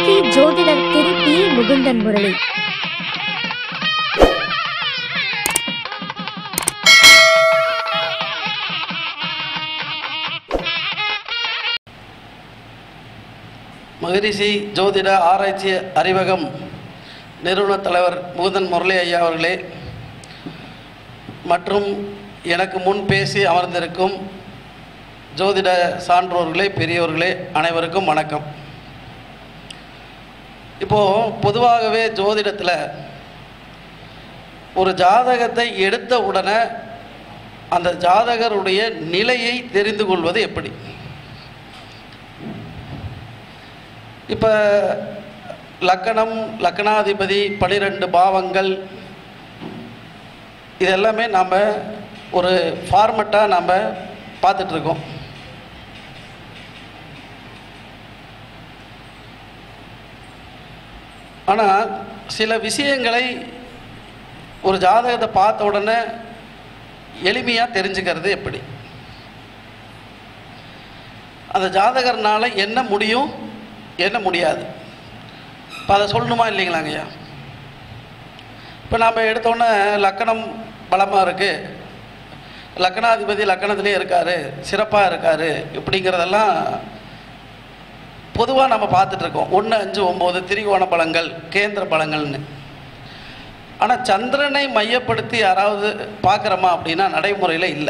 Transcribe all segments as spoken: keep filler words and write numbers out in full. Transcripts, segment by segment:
Walkie ஜோதிடர் திரு P Mukundan Murali. Maharishi ஜோதிட ஆராய்ச்சி அறிவகம் நிறுவன தலைவர் முகுந்தன் முரளி ஐயா அவர்களே மற்றும் எனக்கு முன் பேசி அமர்ந்திருக்கும் ஜோதிட சான்றோர்களே, பெரியோர்களே, அனைவருக்கும் வணக்கம். இப்போது பொதுவாகவே ஜோதிடத்தில் ஒரு ஜாதகத்தை எடுத்த உடனே அந்த ஜாதகருடைய நிலையை தெரிந்து கொள்வது எப்படி? இப்போ லக்கணம், லக்கணாதிபதி, பனிரெண்டு பாவங்கள், இதெல்லாமே நாம் ஒரு ஃபார்மெட்டாக நாம் பார்த்துட்ருக்கோம். ஆனால் சில விஷயங்களை ஒரு ஜாதகத்தை பார்த்த உடனே எளிமையாக தெரிஞ்சுக்கிறது எப்படி? அந்த ஜாதகர்னால் என்ன முடியும், என்ன முடியாது, இப்போ அதை சொல்லணுமா இல்லைங்களாங்கய்யா? இப்போ நாம் எடுத்தோடனே லக்கணம் பலமாக இருக்குது, லக்கணாதிபதி லக்கணத்திலே இருக்கார், சிறப்பாக இருக்கார், இப்படிங்கிறதெல்லாம் பொதுவாக நம்ம பார்த்துட்ருக்கோம். ஒன்று அஞ்சு ஒம்பது திரிகோண பலங்கள், கேந்திர பலங்கள்னு. ஆனால் சந்திரனை மையப்படுத்தி யாராவது பார்க்குறோமா அப்படின்னா நடைமுறையில் இல்லை.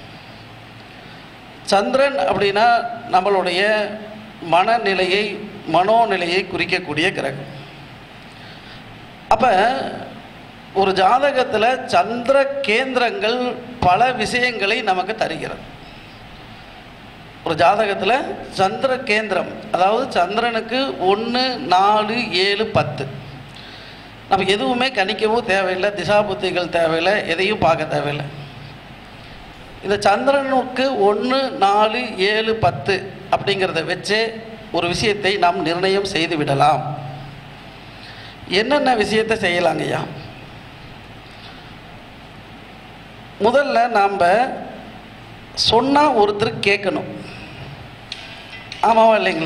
சந்திரன் அப்படின்னா நம்மளுடைய மனநிலையை, மனோநிலையை குறிக்கக்கூடிய கிரகம். அப்போ ஒரு ஜாதகத்தில் சந்திர கேந்திரங்கள் பல விஷயங்களை நமக்கு தருகிறது. ஒரு ஜாதகத்தில் சந்திர கேந்திரம், அதாவது சந்திரனுக்கு ஒன்று, நாலு, ஏழு, பத்து, நம்ம எதுவுமே கணிக்கவும் தேவையில்லை, திசாபுத்திகள் தேவையில்லை, எதையும் பார்க்க தேவையில்லை. இந்த சந்திரனுக்கு ஒன்று, நாலு, ஏழு, பத்து அப்படிங்கிறத வச்சே ஒரு விஷயத்தை நாம் நிர்ணயம் செய்து விடலாம். என்னென்ன விஷயத்தை செய்யலாங்கய்யா? முதல்ல நாம் சொன்னால் ஒருத்தர் கேட்கணும், ஆமாவா இல்லைங்களா?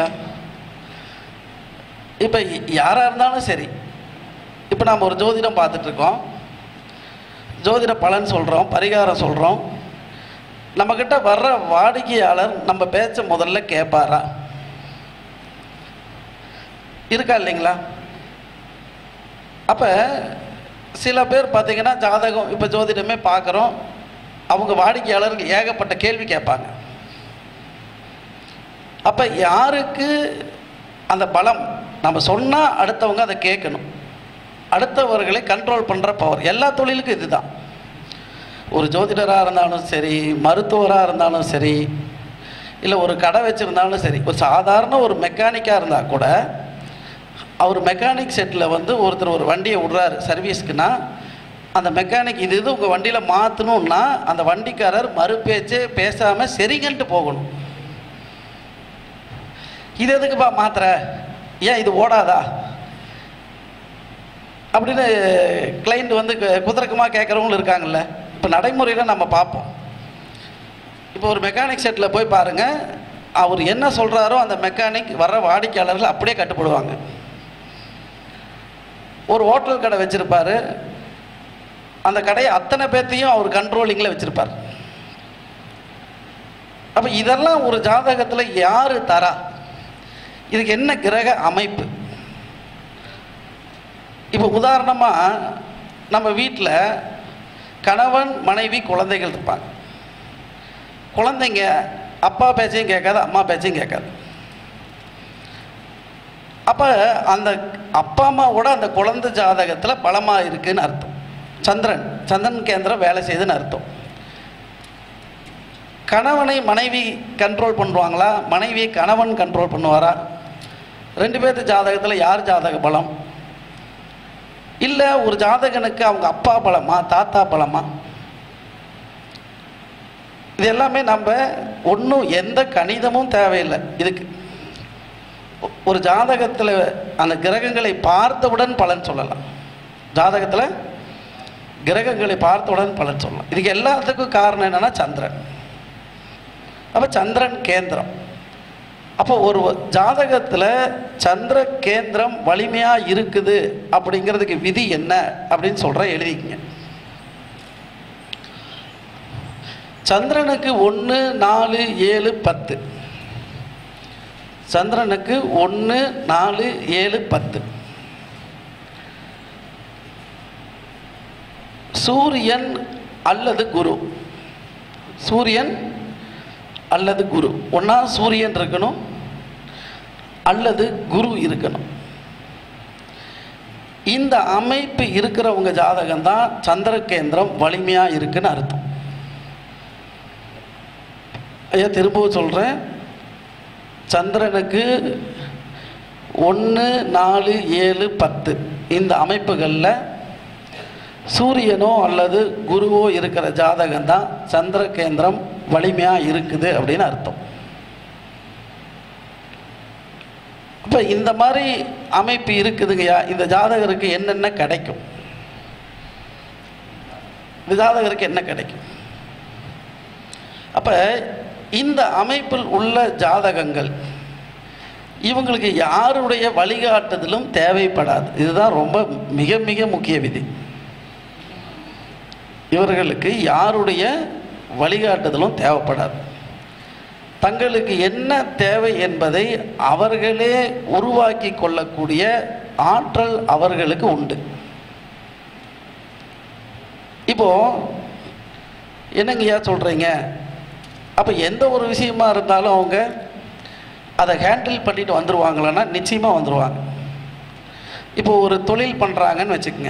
இப்போ யாராக இருந்தாலும் சரி, இப்போ நாம் ஒரு ஜோதிடம் பார்த்துட்ருக்கோம், ஜோதிட பலன் சொல்கிறோம், பரிகாரம் சொல்கிறோம். நம்மக்கிட்ட வர்ற வாடிக்கையாளர் நம்ம பேச்ச முதல்ல கேட்பாரா? இருக்கா இல்லைங்களா? அப்போ சில பேர் பார்த்திங்கன்னா ஜாதகம், இப்போ ஜோதிடமே பார்க்குறோம், அவங்க வாடிக்கையாளருக்கு ஏகப்பட்ட கேள்வி கேட்பாங்க. அப்போ யாருக்கு அந்த பலம், நம்ம சொன்னால் அடுத்தவங்க அதை கேட்கணும், அடுத்தவர்களை கண்ட்ரோல் பண்ணுற பவர். எல்லா தொழிலுக்கும் இதுதான். ஒரு ஜோதிடராக இருந்தாலும் சரி, மருத்துவராக இருந்தாலும் சரி, இல்லை ஒரு கடை வச்சுருந்தாலும் சரி, ஒரு சாதாரண ஒரு மெக்கானிக்காக இருந்தால் கூட, அவர் மெக்கானிக் செட்டில் வந்து ஒருத்தர் ஒரு வண்டியை விடுறாரு சர்வீஸ்க்குன்னா, அந்த மெக்கானிக் இது இது உங்கள் வண்டியில் மாற்றணுன்னா அந்த வண்டிக்காரர் மறுபேச்சே பேசாமல் சரிங்கன்ட்டு போகணும். இது எதுக்குப்பா மாத்திர, ஏன் இது ஓடாதா அப்படின்னு கிளைண்ட் வந்து குதிரக்கமாக கேட்குறவங்களும் இருக்காங்கல்ல. இப்போ நடைமுறையில் நம்ம பார்ப்போம். இப்போ ஒரு மெக்கானிக் செட்டில் போய் பாருங்கள், அவர் என்ன சொல்கிறாரோ அந்த மெக்கானிக் வர்ற வாடிக்கையாளர்கள் அப்படியே கட்டுப்படுவாங்க. ஒரு ஹோட்டல் கடை வச்சுருப்பார், அந்த கடையை அத்தனை பேர்த்தையும் அவர் கண்ட்ரோலிங்கில் வச்சுருப்பார். அப்போ இதெல்லாம் ஒரு ஜாதகத்தில் யார் தரா? இதுக்கு என்ன கிரக அமைப்பு? இப்போ உதாரணமாக நம்ம வீட்டில் கணவன், மனைவி, குழந்தைகள் இருப்பாங்க. குழந்தைங்க அப்பா பேச்சையும் கேட்காது, அம்மா பேச்சையும் கேட்காது. அப்போ அந்த அப்பா அம்மாவோட அந்த குழந்தை ஜாதகத்தில் பலமாக இருக்குதுன்னு அர்த்தம். சந்திரன் சந்திரன் கேந்திரம் வேலை செய்யுதுன்னு அர்த்தம். கணவனை மனைவி கண்ட்ரோல் பண்ணுவாங்களா, மனைவியை கணவன் கண்ட்ரோல் பண்ணுவாரா? ரெண்டு பேர்த்து ஜாதகத்தில் யார் ஜாதக பலம்? இல்லை ஒரு ஜாதகனுக்கு அவங்க அப்பா பலமா, தாத்தா பலமா? இது எல்லாமே நம்ம ஒன்றும் எந்த கணிதமும் தேவையில்லை. இதுக்கு ஒரு ஜாதகத்தில் அந்த கிரகங்களை பார்த்தவுடன் பலன் சொல்லலாம். ஜாதகத்தில் கிரகங்களை பார்த்தவுடன் பலன் சொல்லலாம். இதுக்கு எல்லாத்துக்கும் காரணம் என்னென்னா சந்திரன். அப்போ சந்திரன் கேந்திரம். அப்போ ஒரு ஜாதகத்தில் சந்திர கேந்திரம் வலிமையாக இருக்குது அப்படிங்கிறதுக்கு விதி என்ன அப்படின்னு சொல்கிறேன், எழுதிக்கங்க. சந்திரனுக்கு ஒன்று நாலு ஏழு பத்து, சந்திரனுக்கு ஒன்று நாலு ஏழு பத்து. சூரியன் அல்லது குரு, சூரியன் அல்லது குரு, ஒன்றா சூரியன் இருக்கணும் அல்லது குரு இருக்கணும். இந்த அமைப்பு இருக்கிறவங்க ஜாதகம் தான் சந்திர கேந்திரம் வலிமையாக இருக்குன்னு அர்த்தம். ஐயா திரும்பவும் சொல்கிறேன், சந்திரனுக்கு ஒன்று நாலு ஏழு பத்து இந்த அமைப்புகளில் சூரியனோ அல்லது குருவோ இருக்கிற ஜாதகம் தான் சந்திர கேந்திரம் வலிமையாக இருக்குது அப்படின்னு அர்த்தம். இப்போ இந்த மாதிரி அமைப்பு இருக்குதுங்கய்யா, இந்த ஜாதகருக்கு என்னென்ன கிடைக்கும், இந்த ஜாதகருக்கு என்ன கிடைக்கும்? அப்போ இந்த அமைப்பில் உள்ள ஜாதகங்கள் இவங்களுக்கு யாருடைய வழிகாட்டுதலும் தேவைப்படாது. இதுதான் ரொம்ப மிக மிக முக்கிய விதி. இவர்களுக்கு யாருடைய வழிகாட்டுதலும் தேவைப்படாது. தங்களுக்கு என்ன தேவை என்பதை அவர்களே உருவாக்கி கொள்ளக்கூடிய ஆற்றல் அவர்களுக்கு உண்டு. இப்போ என்னங்கய்யா சொல்கிறீங்க, அப்போ எந்த ஒரு விஷயமா இருந்தாலும் அவங்க அதை ஹேண்டில் பண்ணிட்டு வந்துடுவாங்களான்னா நிச்சயமாக வந்துடுவாங்க. இப்போ ஒரு தொழில் பண்ணுறாங்கன்னு வச்சுக்கோங்க,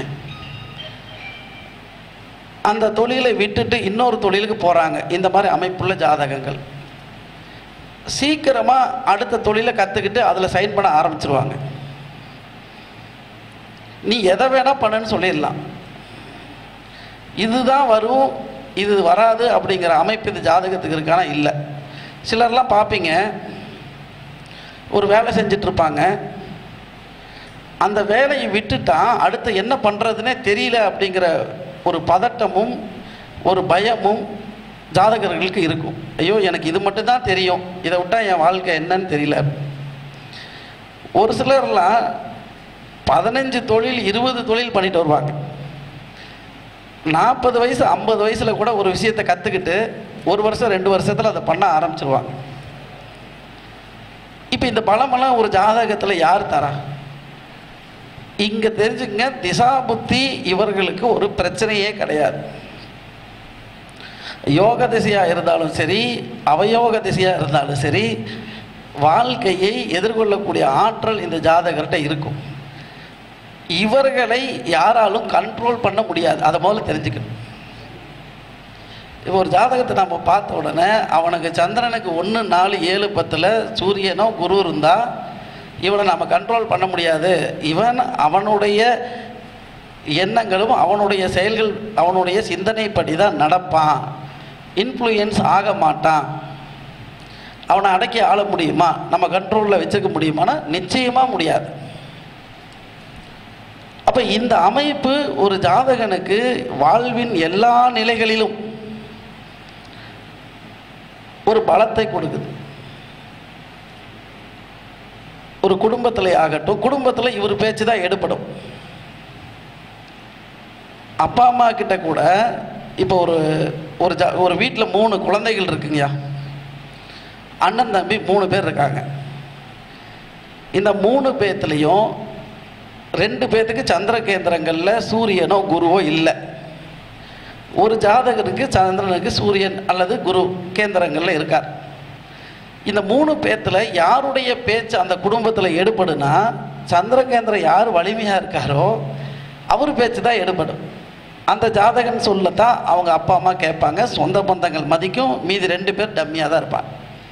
அந்த தொழிலை விட்டுட்டு இன்னொரு தொழிலுக்கு போகிறாங்க. இந்த மாதிரி அமைப்புள்ள ஜாதகங்கள் சீக்கிரமாக அடுத்த தொழிலை கற்றுக்கிட்டு அதில் சைன் பண்ண ஆரம்பிச்சிருவாங்க. நீ எதை வேணால் பண்ணுன்னு சொல்லிடலாம், இதுதான் வரும் இது வராது அப்படிங்கிற அமைப்பு இந்த ஜாதகத்துக்கு இருக்கானா இல்லை. சிலர்லாம் பார்ப்பீங்க, ஒரு வேலை செஞ்சிட்ருப்பாங்க, அந்த வேலையை விட்டுட்டா அடுத்து என்ன பண்ணுறதுனே தெரியல அப்படிங்கிற ஒரு பதட்டமும் ஒரு பயமும் ஜாதகர்களுக்கு இருக்கும். ஐயோ எனக்கு இது மட்டும்தான் தெரியும், இதை விட்டால் என் வாழ்க்கை என்னன்னு தெரியல. ஒரு சிலர்லாம் பதினஞ்சு தொழில் இருபது தொழில் பண்ணிட்டு வருவாங்க. நாற்பது வயசு ஐம்பது வயசில் கூட ஒரு விஷயத்தை கற்றுக்கிட்டு ஒரு வருஷம் ரெண்டு வருஷத்தில் அதை பண்ண ஆரம்பிச்சிருவாங்க. இப்போ இந்த பலமெல்லாம் ஒரு ஜாதகத்தில் யார் தரா? இங்கே தெரிஞ்சுக்கங்க, திசா புத்தி இவர்களுக்கு ஒரு பிரச்சனையே கிடையாது. யோக திசையாக இருந்தாலும் சரி, அவயோக திசையாக இருந்தாலும் சரி, வாழ்க்கையை எதிர்கொள்ளக்கூடிய ஆற்றல் இந்த ஜாதகர்கிட்ட இருக்கும். இவர்களை யாராலும் கண்ட்ரோல் பண்ண முடியாது. அதை முதல்ல தெரிஞ்சுக்கணும். இப்போ ஒரு ஜாதகத்தை நம்ம பார்த்த உடனே அவனுக்கு சந்திரனுக்கு ஒன்று நாலு ஏழு பத்தில் சூரியனோ குரு இருந்தால் இவனை நம்ம கண்ட்ரோல் பண்ண முடியாது. இவன் அவனுடைய எண்ணங்களும் அவனுடைய செயல்கள் அவனுடைய சிந்தனைப்படி தான் நடப்பான், இன்ஃப்ளூயன்ஸ் ஆக மாட்டான். அவனை அடக்கி ஆள முடியுமா, நம்ம கண்ட்ரோலில் வச்சுக்க முடியுமானா நிச்சயமாக முடியாது. அப்போ இந்த அமைப்பு ஒரு ஜாதகனுக்கு வாழ்வின் எல்லா நிலைகளிலும் ஒரு பலத்தை கொடுக்குது. ஒரு குடும்பத்தில் ஆகட்டும், குடும்பத்தில் இவர் பேச்சு தான் எடுப்படும். அப்பா அம்மா கிட்ட கூட இப்போ ஒரு ஒரு ஜா ஒரு வீட்டில் மூணு குழந்தைகள் இருக்குங்கய்யா, அண்ணன் தம்பி மூணு பேர் இருக்காங்க. இந்த மூணு பேர்த்துலேயும் ரெண்டு பேர்த்துக்கு சந்திர கேந்திரங்களில் சூரியனோ குருவோ இல்லை. ஒரு ஜாதகருக்கு சந்திரனுக்கு சூரியன் அல்லது குரு கேந்திரங்களில் இருக்கார். இந்த மூணு பேர்த்தில் யாருடைய பேச்சு அந்த குடும்பத்தில் எடுபடுனா, சந்திர கேந்திரம் யார் வலிமையாக இருக்காரோ அவர் பேச்சு தான் எடுபடும். அந்த ஜாதகன் சொல்லத்தான் அவங்க அப்பா அம்மா கேட்பாங்க, சொந்த பந்தங்கள் மதிக்கும், மீதி ரெண்டு பேர் டம்மியாக தான் இருப்பாங்க.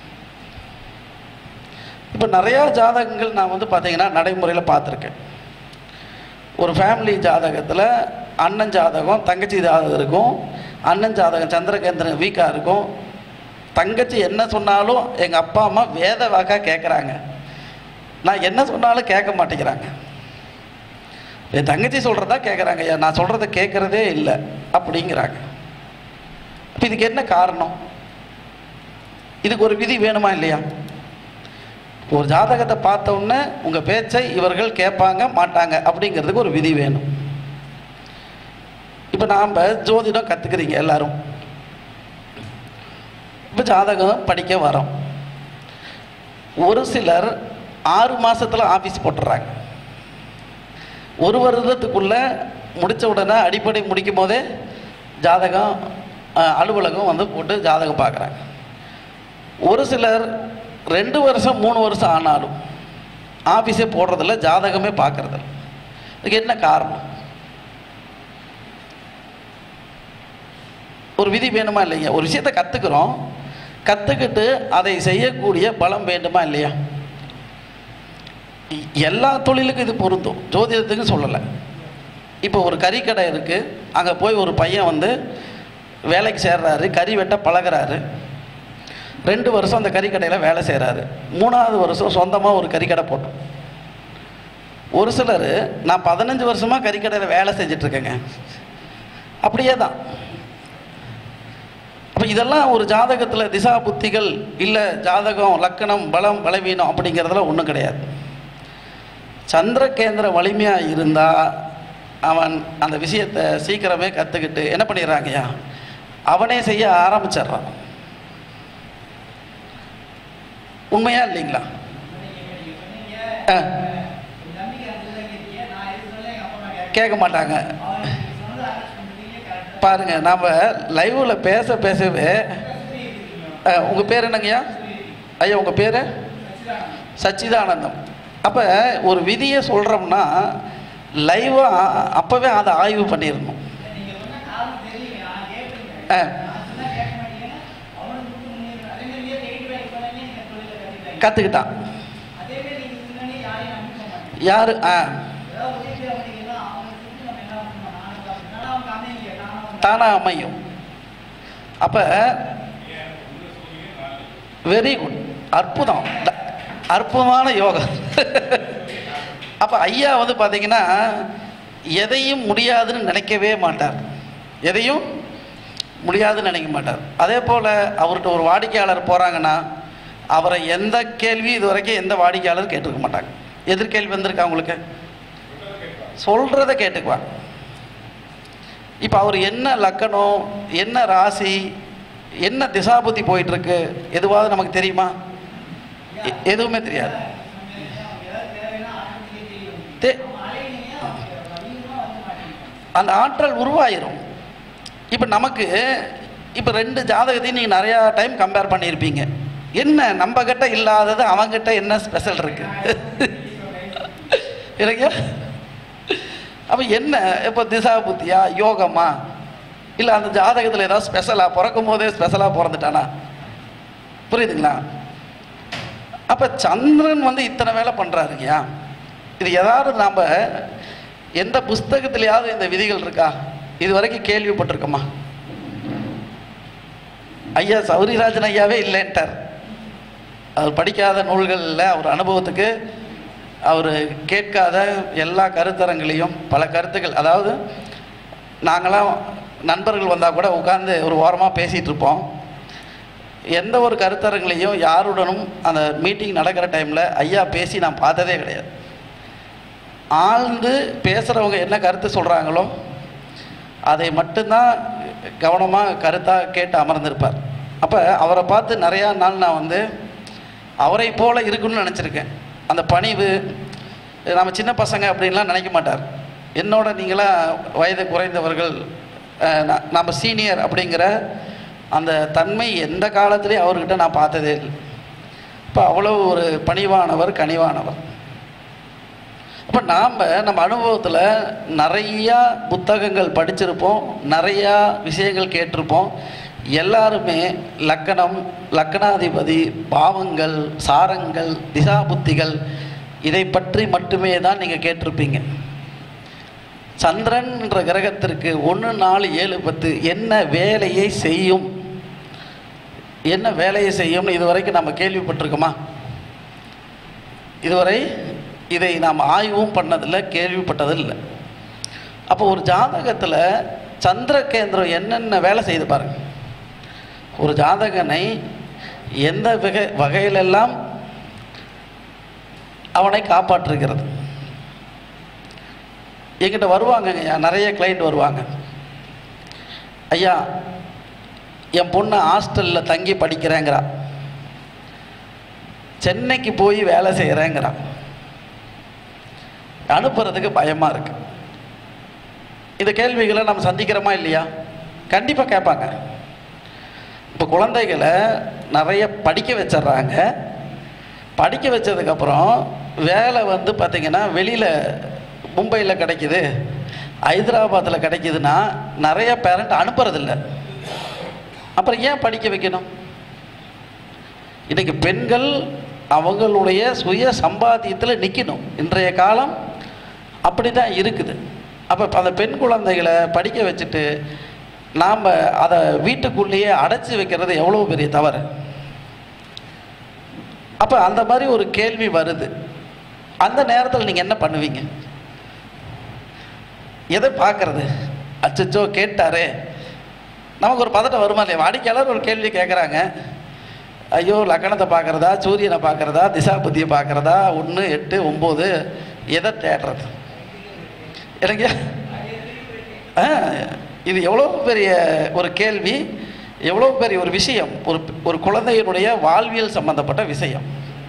இப்போ நிறையா ஜாதகங்கள் நான் வந்து பார்த்தீங்கன்னா நடைமுறையில் பார்த்துருக்கேன். ஒரு ஃபேமிலி ஜாதகத்தில் அண்ணன் ஜாதகம் தங்கச்சி ஜாதகம் இருக்கும். அண்ணன் ஜாதகம் சந்திரகேந்திரன் வீக்காக இருக்கும். தங்கச்சி என்ன சொன்னாலும் எங்கள் அப்பா அம்மா வேத வாக்காக கேட்குறாங்க, நான் என்ன சொன்னாலும் கேட்க மாட்டேங்கிறாங்க. என் தங்கச்சி சொல்கிறதா கேட்குறாங்க, ஐயா நான் சொல்கிறத கேட்குறதே இல்லை அப்படிங்கிறாங்க. இப்போ இதுக்கு என்ன காரணம்? இதுக்கு ஒரு விதி வேணுமா இல்லையா? ஒரு ஜாதகத்தை பார்த்த உடனே உங்கள் பேச்சை இவர்கள் கேட்பாங்க மாட்டாங்க அப்படிங்கிறதுக்கு ஒரு விதி வேணும். இப்போ நாம் ஜோதிடம் கற்றுக்குறீங்க எல்லாரும். இப்போ ஜாதகம் படிக்க வரோம். ஒரு சிலர் ஆறு மாதத்தில் ஆஃபீஸ் போட்டுடுறாங்க. ஒரு வருடத்துக்குள்ளே முடித்த உடனே அடிப்படை முடிக்கும் போதே ஜாதகம் அலுவலகம் வந்து போட்டு ஜாதகம் பார்க்குறாங்க. ஒரு சிலர் ரெண்டு வருஷம் மூணு வருஷம் ஆனாலும் ஆஃபீஸே போடுறதில்ல, ஜாதகமே பார்க்குறதில்ல. இதுக்கு என்ன காரணம்? ஒரு விதி வேணுமா இல்லையா? ஒரு விஷயத்தை கற்றுக்குறோம், கற்றுக்கிட்டு அதை செய்யக்கூடிய பலம் வேண்டுமா இல்லையா? எல்லா தொழிலுக்கும் இது பொருந்தும், ஜோதிடத்துக்கு சொல்லலை. இப்போ ஒரு கறிக்கடை இருக்குது, அங்கே போய் ஒரு பையன் வந்து வேலைக்கு சேர்றாரு, கறி வெட்ட பழகிறாரு. ரெண்டு வருஷம் அந்த கறிக்கடையில் வேலை செய்கிறாரு. மூணாவது வருஷம் சொந்தமாக ஒரு கறிக்கடை போட்டோம். ஒரு சிலர் நான் பதினஞ்சு வருஷமாக கறிக்கடையில் வேலை செஞ்சிட்ருக்கேங்க, அப்படியே தான். அப்போ இதெல்லாம் ஒரு ஜாதகத்தில் திசா புத்திகள் இல்லை, ஜாதகம் லக்கணம் பலம் பலவீனம் அப்படிங்கிறதுல ஒன்றும் கிடையாது. சந்திரகேந்திர வலிமையாக இருந்தால் அவன் அந்த விஷயத்தை சீக்கிரமே கற்றுக்கிட்டு என்ன பண்ணிடுறாங்கய்யா, அவனே செய்ய ஆரம்பிச்சிட்றான். உண்மையா இல்லைங்களா? கேட்க மாட்டாங்க. பாருங்க, நாம் லைவில் பேச பேசவே உங்கள் பேர் என்னங்கய்யா? ஐயா உங்கள் பேர் சச்சிதானந்தம். அப்போ ஒரு விதியை சொல்கிறோம்னா லைவாக அப்போவே அதை ஆய்வு பண்ணிடணும். ஆ கற்றுக்கிட்டான் யார்? ஆ தானா அமையும். அப்போ வெரி குட், அற்புதம், அற்புதமான யோகம். அப்போ ஐயா வந்து பார்த்தீங்கன்னா எதையும் முடியாதுன்னு நினைக்கவே மாட்டார், எதையும் முடியாதுன்னு நினைக்க மாட்டார். அதே போல் அவர்கிட்ட ஒரு வாடிக்கையாளர் போகிறாங்கன்னா அவரை எந்த கேள்வி இது வரைக்கும் எந்த வாடிக்கையாளர் கேட்டிருக்க மாட்டாங்க. எதிர்கேள்வி வந்திருக்கா உங்களுக்கு? சொல்கிறத கேட்டுக்குவாங்க. இப்போ அவர் என்ன லக்கணம், என்ன ராசி, என்ன திசாபுத்தி போயிட்டுருக்கு எதுவாவது நமக்கு தெரியுமா? எதுவுமே தெரியாது. அந்த ஆற்றல் உருவாயிரும். இப்போ நமக்கு இப்போ ரெண்டு ஜாதகத்தையும் நீங்கள் நிறையா டைம் கம்பேர் பண்ணியிருப்பீங்க. என்ன நம்ம கிட்ட இல்லாதது அவங்ககிட்ட என்ன ஸ்பெஷல் இருக்கு இல்லைங்க? அப்போ என்ன இப்போ திசா புத்தியா யோகமா இல்லை அந்த ஜாதகத்தில் ஏதாவது ஸ்பெஷலாக பிறக்கும் போதே ஸ்பெஷலாக பிறந்துட்டானா? புரியுதுங்களா? அப்போ சந்திரன் வந்து இத்தனை வேலை பண்ணுறாருங்கய்யா. இது ஏதாவது நாம் எந்த புஸ்தகத்திலேயாவது இந்த விதிகள் இருக்கா? இது வரைக்கும் கேள்விப்பட்டிருக்கோமா? ஐயா சௌரிராஜன் ஐயாவே இல்லைன்ட்டார். அவர் படிக்காத நூல்களில் அவர் அனுபவத்துக்கு அவர் கேட்காத எல்லா கருத்தரங்களையும் பல கருத்துக்கள், அதாவது நாங்களாம் நண்பர்கள் வந்தால் கூட உட்கார்ந்து ஒரு ஓரமாக பேசிகிட்டு இருப்போம். எந்த ஒரு கருத்தரங்களையும் யாருடனும் அந்த மீட்டிங் நடக்கிற டைமில் ஐயா பேசி நான் பார்த்ததே கிடையாது. ஆழ்ந்து பேசுகிறவங்க என்ன கருத்து சொல்கிறாங்களோ அதை மட்டும்தான் கவனமாக கருத்தாக கேட்டு அமர்ந்திருப்பார். அப்போ அவரை பார்த்து நிறையா நாள் நான் வந்து அவரை போல் இருக்குன்னு நினச்சிருக்கேன். அந்த பணிவு, நம்ம சின்ன பசங்க அப்படின்லாம் நினைக்க மாட்டார். என்னோட நீங்களாம் வயது குறைந்தவர்கள், நம்ம சீனியர் அப்படிங்கிற அந்த தன்மை எந்த காலத்துலேயும் அவர்கிட்ட நான் பார்த்ததே இல்லை. இப்போ அவ்வளோ ஒரு பணிவானவர், கனிவானவர். அப்போ நாம் நம்ம அனுபவத்தில் நிறையா புத்தகங்கள் படிச்சிருப்போம், நிறையா விஷயங்கள் கேட்டிருப்போம். எல்லாருமே லக்கணம், லக்கணாதிபதி, பாவங்கள், சாரங்கள், திசாபுத்திகள் இதை பற்றி மட்டுமே தான் நீங்கள் கேட்டிருப்பீங்க. சந்திரன் என்ற கிரகத்திற்கு ஒன்று நாலு ஏழு பத்து என்ன வேலையை செய்யும், என்ன வேலையை செய்யும்னு இதுவரைக்கும் நம்ம கேள்விப்பட்டிருக்கோமா? இதுவரை இதை நாம் ஆய்வும் பண்ணதில்லை, கேள்விப்பட்டதில்லை. அப்போ ஒரு ஜாதகத்தில் சந்திர கேந்திரம் என்னென்ன வேலை செய்து பாருங்கள். ஒரு ஜாதகனை எந்த வகை வகையிலெல்லாம் அவனை காப்பாற்றுகிறது. என்கிட்ட வருவாங்கங்க, நிறைய கிளைண்ட் வருவாங்க. ஐயா, என் பொண்ணு ஹாஸ்டலில் தங்கி படிக்கிறேங்கிறா, சென்னைக்கு போய் வேலை செய்கிறேங்கிறா, அனுப்புறதுக்கு பயமாக இருக்கு. இந்த கேள்விகளை நம்ம சந்திக்கிறோமா இல்லையா? கண்டிப்பாக கேட்பாங்க. இப்போ குழந்தைகளை நிறைய படிக்க வச்சிட்றாங்க. படிக்க வச்சதுக்கப்புறம் வேலை வந்து பார்த்திங்கன்னா வெளியில் மும்பையில் கிடைக்கிது, ஹைதராபாத்தில் கிடைக்கிதுன்னா நிறைய பேரண்ட் அனுப்புறதில்ல. அப்புறம் ஏன் படிக்க வைக்கணும்? இன்றைக்கி பெண்கள் அவங்களுடைய சுய சம்பாத்தியத்தில் நிற்கணும். இன்றைய காலம் அப்படி தான் இருக்குது. அப்போ அந்த பெண் குழந்தைகளை படிக்க வச்சுட்டு நாம் அதை வீட்டுக்குள்ளேயே அடைச்சி வைக்கிறது எவ்வளோ பெரிய தவறு. அப்போ அந்த மாதிரி ஒரு கேள்வி வருது. அந்த நேரத்தில் நீங்கள் என்ன பண்ணுவீங்க? எதை பார்க்கறது? அச்சச்சோ கேட்டாரே, நமக்கு ஒரு பதட்டம் வருமா இல்லையா? வாடிக்கையாளர் ஒரு கேள்வி கேட்குறாங்க, ஐயோ லக்கணத்தை பார்க்குறதா, சூரியனை பார்க்குறதா, திசாபுத்தியை பார்க்குறதா, ஒன்று எட்டு ஒம்பது, எதை தேடுறது? எனக்கு இது எவ்வளோ பெரிய ஒரு கேள்வி, எவ்வளோ பெரிய ஒரு விஷயம், ஒரு ஒரு குழந்தையினுடைய வாழ்வியல் சம்பந்தப்பட்ட விஷயம்.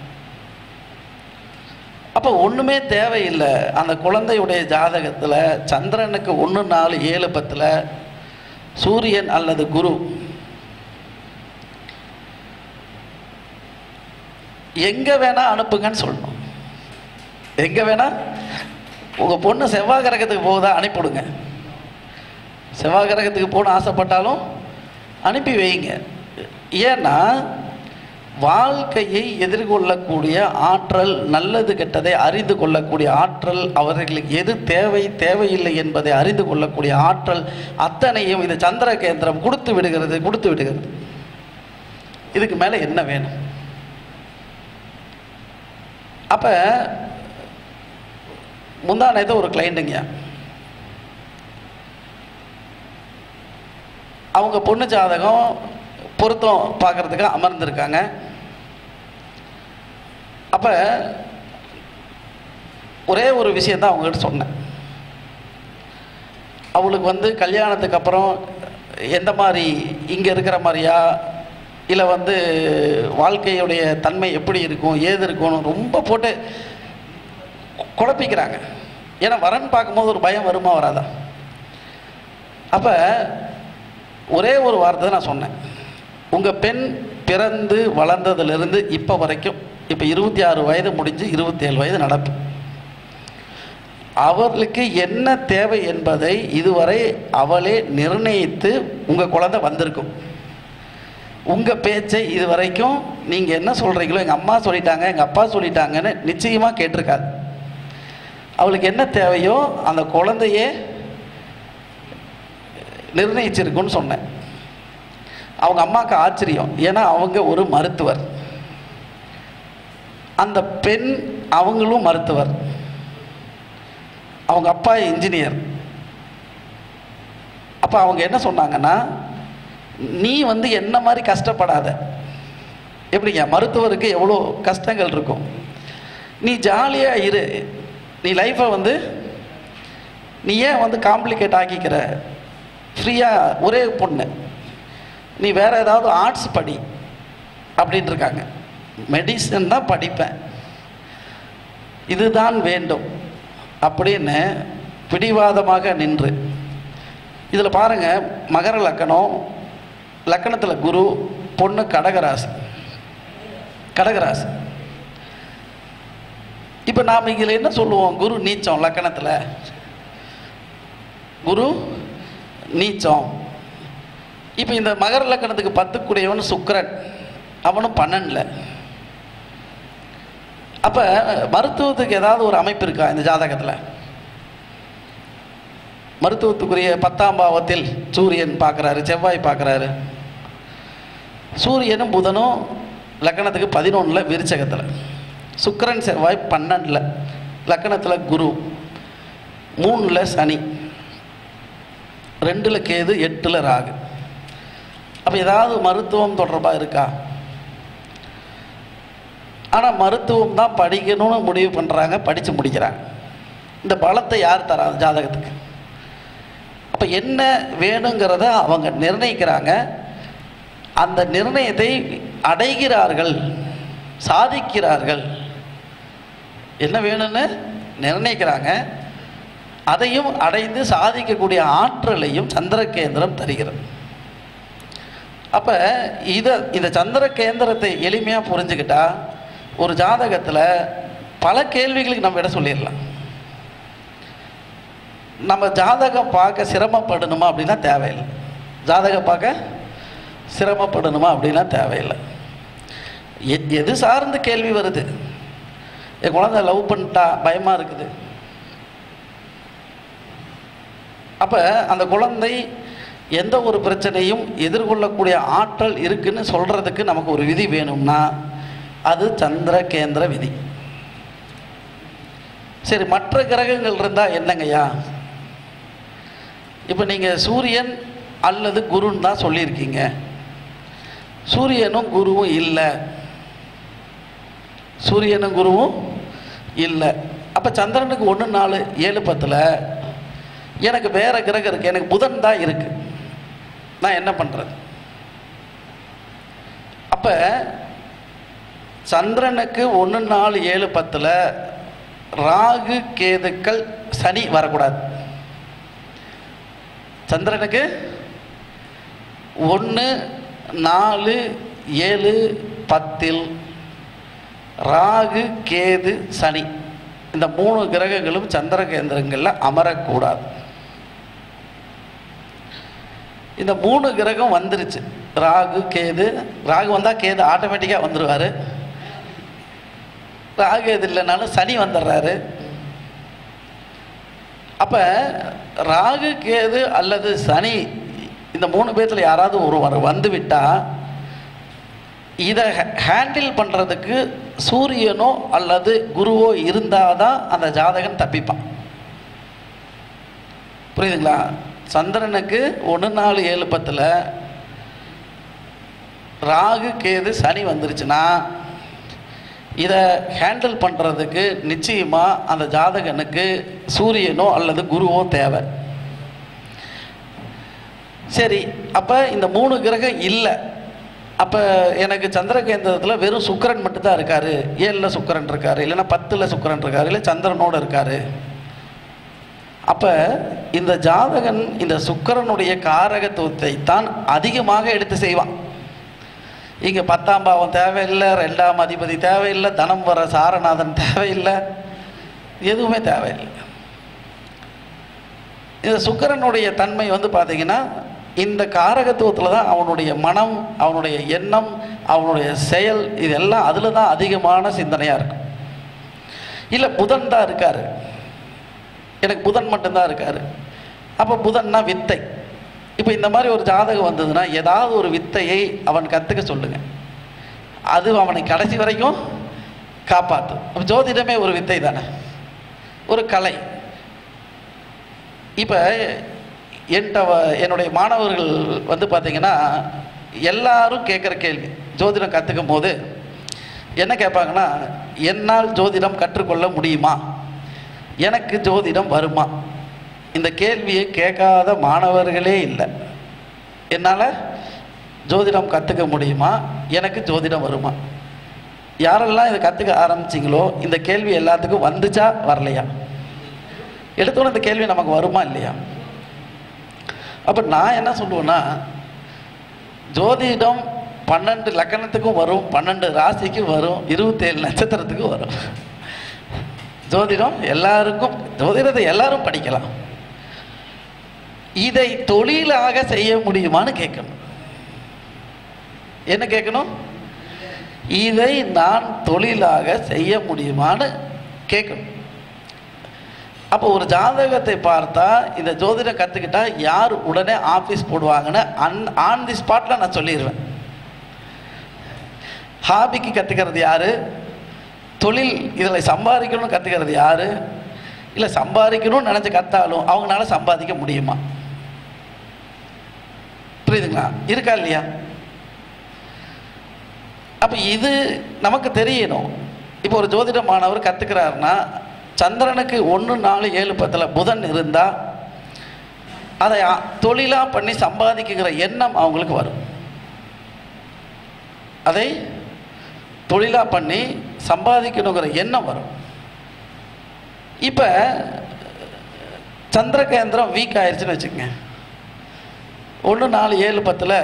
அப்போ ஒன்றுமே தேவையில்லை. அந்த குழந்தையுடைய ஜாதகத்தில் சந்திரனுக்கு ஒன்று நாலு ஏழு பத்தில் சூரியன் அல்லது குரு எங்கே வேணால் அனுப்புங்கன்னு சொல்லணும். எங்கே வேணால் உங்கள் பொண்ணு செவ்வாய் கிரகத்துக்கு போகுதா, அனுப்பிவிடுங்க. செவ்வாய் கிரகத்துக்கு போகணும்னு ஆசைப்பட்டாலும் அனுப்பி வைங்க. ஏன்னா வாழ்க்கையை எதிர்கொள்ளக்கூடிய ஆற்றல், நல்லது கெட்டதை அறிந்து கொள்ளக்கூடிய ஆற்றல், அவர்களுக்கு எது தேவை தேவையில்லை என்பதை அறிந்து கொள்ளக்கூடிய ஆற்றல் அத்தனையும் இது சந்திர கேந்திரம் கொடுத்து விடுகிறது கொடுத்து விடுகிறது இதுக்கு மேலே என்ன வேணும்? அப்போ முந்தா நேத்து ஒரு கிளைண்ட்டுங்க, அவங்க பொண்ணு ஜாதகம் பொருத்தம் பார்க்குறதுக்கு அமர்ந்திருக்காங்க. அப்போ ஒரே ஒரு விஷயந்தான் அவங்ககிட்ட சொன்னேன். அவளுக்கு வந்து கல்யாணத்துக்கு அப்புறம் எந்த மாதிரி இங்கே இருக்கிற மாதிரியா, இல்லை வந்து வாழ்க்கையுடைய தன்மை எப்படி இருக்கும், ஏது இருக்கும்னு ரொம்ப போட்டு குழப்பிக்கிறாங்க. ஏன்னா வரன் பார்க்கும்போது ஒரு பயம் வருமா வராதா? அப்போ ஒரே ஒரு வார்த்தை நான் சொன்னேன், உங்கள் பெண் பிறந்து வளர்ந்ததுலேருந்து இப்போ வரைக்கும், இப்போ இருபத்தி ஆறு வயது முடிஞ்சு இருபத்தேழு வயது நடப்பு, அவர்களுக்கு என்ன தேவை என்பதை இதுவரை அவளே நிர்ணயித்து உங்கள் குழந்தை வந்திருக்கும். உங்கள் பேச்சை இது வரைக்கும் நீங்கள் என்ன சொல்கிறீங்களோ, எங்கள் அம்மா சொல்லிட்டாங்க, எங்கள் அப்பா சொல்லிட்டாங்கன்னு நிச்சயமாக கேட்டிருக்காது. அவளுக்கு என்ன தேவையோ அந்த குழந்தையே நிர்ணயிச்சிருக்குன்னு சொன்னேன். அவங்க அம்மாவுக்கு ஆச்சரியம், ஏன்னா அவங்க ஒரு மருத்துவர், அந்த பெண் அவங்களும் மருத்துவர், அவங்க அப்பா இன்ஜினியர். அப்போ அவங்க என்ன சொன்னாங்கன்னா, நீ வந்து என்ன மாதிரி கஷ்டப்படாத. எப்படிங்க, மருத்துவருக்கு எவ்வளோ கஷ்டங்கள் இருக்கும், நீ ஜாலியாக இரு, நீ லைஃப்பை வந்து நீ ஏன் வந்து காம்ப்ளிகேட் ஆக்கிக்கிற, ஃப்ரீயாக ஒரே பொண்ணு, நீ வேறு ஏதாவது ஆர்ட்ஸ் படி அப்படின்ட்டு இருக்காங்க. மெடிசன் தான் படிப்பேன், இதுதான் வேண்டும் அப்படின்னு பிடிவாதமாக நின்று. இதில் பாருங்கள், மகர லக்கணம், லக்கணத்தில் குரு, பொண்ணு கடகராசி, கடகராசி. இப்போ நாம் இதில் என்ன சொல்லுவோம், குரு நீச்சம், லக்கணத்தில் குரு நீச்சம். இப்போ இந்த மகர லக்கணத்துக்கு பத்துக்குடையவன் சுக்கிரன், அவனும் பன்னெண்டில். அப்போ மருத்துவத்துக்கு ஏதாவது ஒரு அமைப்பு இருக்கா இந்த ஜாதகத்தில்? மருத்துவத்துக்குரிய பத்தாம் பாவத்தில் சூரியன் பார்க்குறாரு, செவ்வாய் பார்க்குறாரு. சூரியனும் புதனும் லக்கணத்துக்கு பதினொன்றில் விருச்சகத்தில், சுக்கிரன் செவ்வாய் பன்னெண்டில், லக்கணத்தில் குரு, மூணில் சனி, ரெண்டில் கேது, எட்டில் ராகு. அப்போ ஏதாவது மருத்துவம் தொடர்பாக இருக்கா? ஆனால் மருத்துவம் தான் படிக்கணும்னு முடிவு பண்ணுறாங்க, படித்து முடிக்கிறாங்க. இந்த பலத்தை யார் தரா ஜாதகத்துக்கு? அப்போ என்ன வேணுங்கிறத அவங்க நிர்ணயிக்கிறாங்க. அந்த நிர்ணயத்தை அடைகிறார்கள், சாதிக்கிறார்கள். என்ன வேணும்னு நிர்ணயிக்கிறாங்க, அதையும் அடைந்து சாதிக்கக்கூடிய ஆற்றலையும் சந்திரகேந்திரம் தருகிறது. அப்போ இதை இந்த சந்திரகேந்திரத்தை எளிமையாக புரிஞ்சுக்கிட்டா ஒரு ஜாதகத்தில் பல கேள்விகளுக்கு நம்ம விட சொல்லிடலாம். நம்ம ஜாதகம் பார்க்க சிரமப்படணுமா அப்படின்னா தேவையில்லை. ஜாதகம் பார்க்க சிரமப்படணுமா அப்படின்னா தேவையில்லை. எது சார்ந்த கேள்வி வருது? என் குழந்தை லவ் பண்ணிட்டா பயமாக இருக்குது. அப்போ அந்த குழந்தை எந்த ஒரு பிரச்சனையும் எதிர்கொள்ளக்கூடிய ஆற்றல் இருக்குன்னு சொல்கிறதுக்கு நமக்கு ஒரு விதி வேணும்னா அது சந்திரகேந்திர விதி. சரி, மற்ற கிரகங்கள் இருந்தால் என்னங்கய்யா? இப்போ நீங்கள் சூரியன் அல்லது குருன்னு தான் சொல்லியிருக்கீங்க. சூரியனும் குருவும் இல்லை, சூரியனும் குருவும் இல்லை. அப்போ சந்திரனுக்கு ஒன்று நாலு ஏழு பத்தில் எனக்கு வேறு கிரகம் இருக்குது, எனக்கு புதன் தான் இருக்குது. நான் என்ன பண்ணுறது? அப்போ சந்திரனுக்கு ஒன்று நாலு ஏழு பத்தில் ராகு கேதுக்கள் சனி வரக்கூடாது. சந்திரனுக்கு ஒன்று நாலு ஏழு பத்தில் ராகு கேது சனி இந்த மூணு கிரகங்களும் சந்திர கேந்திரங்களில் அமரக்கூடாது. இந்த மூணு கிரகம் வந்துருச்சு. ராகு கேது, ராகு வந்தால் கேது ஆட்டோமேட்டிக்காக வந்துடுவார். ராகு எது இல்லைனாலும் சனி வந்துடுறாரு. அப்போ ராகு கேது அல்லது சனி இந்த மூணு பேர்த்தில் யாராவது ஒருவர் வந்து விட்டால் இதை ஹேண்டில் பண்ணுறதுக்கு சூரியனோ அல்லது குருவோ இருந்தால் தான் அந்த ஜாதகன் தப்பிப்பான். புரியுதுங்களா? சந்திரனுக்கு ஒன்று நாலு ஏழு பத்தில் ராகு கேது சனி வந்துருச்சுன்னா இதை ஹேண்டில் பண்ணுறதுக்கு நிச்சயமாக அந்த ஜாதகனுக்கு சூரியனோ அல்லது குருவோ தேவை. சரி, அப்போ இந்த மூணு கிரகம் இல்லை. அப்போ எனக்கு சந்திரகேந்திரத்தில் வெறும் சுக்கிரன் மட்டும்தான் இருக்கார், ஏழில் சுக்கிரன் இருக்கார், இல்லைன்னா பத்தில் சுக்கிரன் இருக்கார், இல்லை சந்திரனோடு இருக்கார். அப்போ இந்த ஜாதகன் இந்த சுக்கிரனுடைய காரகத்துவத்தை தான் அதிகமாக எடுத்து செய்வான். இங்கே பத்தாம் பாவம் தேவையில்லை, ரெண்டாம் அதிபதி தேவையில்லை, தனம் வர சாரநாதன் தேவையில்லை, எதுவுமே தேவையில்லை. இந்த சுக்கிரனுடைய தன்மை வந்து பார்த்திங்கன்னா இந்த காரகத்துவத்தில் தான் அவனுடைய மனம், அவனுடைய எண்ணம், அவனுடைய செயல் இதெல்லாம் அதில் தான் அதிகமான சிந்தனையாக இருக்கும். இல்லை புதன் தான் இருக்கார், எனக்கு புதன் மட்டும்தான் இருக்கார். அப்போ புதன்னா வித்தை. இப்போ இந்த மாதிரி ஒரு ஜாதகம் வந்ததுன்னா ஏதாவது ஒரு வித்தையை அவன் கற்றுக்க சொல்லுங்கள், அது அவனை கடைசி வரைக்கும் காப்பாற்றும். அப்போ ஜோதிடமே ஒரு வித்தை தானே, ஒரு கலை. இப்போ என்கிட்ட என்னுடைய மாணவர்கள் வந்து பார்த்திங்கன்னா எல்லாரும் கேட்குற கேள்வி, ஜோதிடம் கற்றுக்கும் போது என்ன கேட்பாங்கன்னா, என்னால் ஜோதிடம் கற்றுக்கொள்ள முடியுமா, எனக்கு ஜோதிடம் வருமா? இந்த கேள்வியை கேட்காத மாணவர்களே இல்லை. என்னால் ஜோதிடம் கற்றுக்க முடியுமா, எனக்கு ஜோதிடம் வருமா? யாரெல்லாம் இதை கற்றுக்க ஆரம்பிச்சிங்களோ இந்த கேள்வி எல்லாத்துக்கும் வந்துச்சா வரலையா? எடுத்தோன்னே இந்த கேள்வி நமக்கு வருமா இல்லையா? அப்போ நான் என்ன சொல்லுவேன்னா, ஜோதிடம் பன்னெண்டு லக்கணத்துக்கும் வரும், பன்னெண்டு ராசிக்கும் வரும், இருபத்தேழு நட்சத்திரத்துக்கும் வரும். ஜோதிடம் எல்லாருக்கும், ஜோதிடத்தை எல்லாரும் படிக்கலாம். இதை தொழிலாக செய்ய முடியுமான்னு கேட்கணும். என்ன கேட்கணும்? இதை நான் தொழிலாக செய்ய முடியுமான்னு கேட்கணும். அப்போ ஒரு ஜாதகத்தை பார்த்தா இந்த ஜோதிடம் கற்றுக்கிட்டா யார் உடனே ஆஃபீஸ் போடுவாங்கன்னு அன் ஆன் தி ஸ்பாட்டில் நான் சொல்லிடுவேன். ஹாபிக்கு கற்றுக்கிறது யார், தொழில் இதில் சம்பாதிக்கணும்னு கற்றுக்கிறது யார், இல்லை சம்பாதிக்கணும்னு நினச்சி கற்றாலும் அவங்களால சம்பாதிக்க முடியுமா? புரியுதுங்களா? இருக்கா இல்லையா? அப்போ இது நமக்கு தெரியணும். இப்போ ஒரு ஜோதிட மாணவர் கற்றுக்கிறாருன்னா சந்திரனுக்கு ஒன்று நாலு ஏழு பத்தில் புதன் இருந்தால் அதை தொழிலாக பண்ணி சம்பாதிக்குங்கிற எண்ணம் அவங்களுக்கு வரும். அதை தொழிலாக பண்ணி சம்பாதிக்கணுங்கிற எண்ணம் வரும். இப்போ சந்திர கேந்திரம் வீக் ஆயிடுச்சுன்னு வச்சுக்கோங்க. ஒன்று நாலு ஏழு பத்தில்